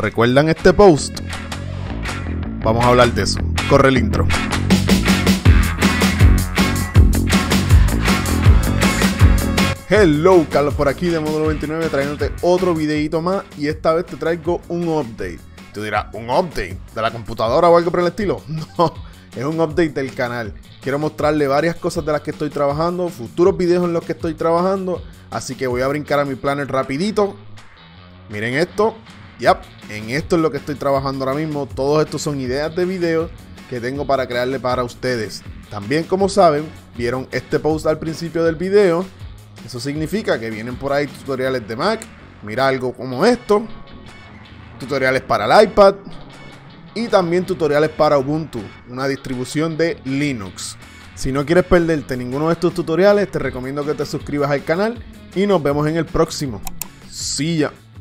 ¿Recuerdan este post? Vamos a hablar de eso. Corre el intro. Hello, Carlos por aquí de Módulo 29 trayéndote otro videito más y esta vez te traigo un update. Tú dirás, ¿un update de la computadora o algo por el estilo? No, es un update del canal. Quiero mostrarle varias cosas de las que estoy trabajando, futuros videos en los que estoy trabajando, así que voy a brincar a mi planner rapidito. Miren esto, en esto es lo que estoy trabajando ahora mismo. Todos estos son ideas de videos que tengo para crearle para ustedes. También, como saben, vieron este post al principio del video. Eso significa que vienen por ahí tutoriales de Mac. Mira algo como esto. Tutoriales para el iPad. Y también tutoriales para Ubuntu, una distribución de Linux. Si no quieres perderte ninguno de estos tutoriales, te recomiendo que te suscribas al canal. Y nos vemos en el próximo. See ya.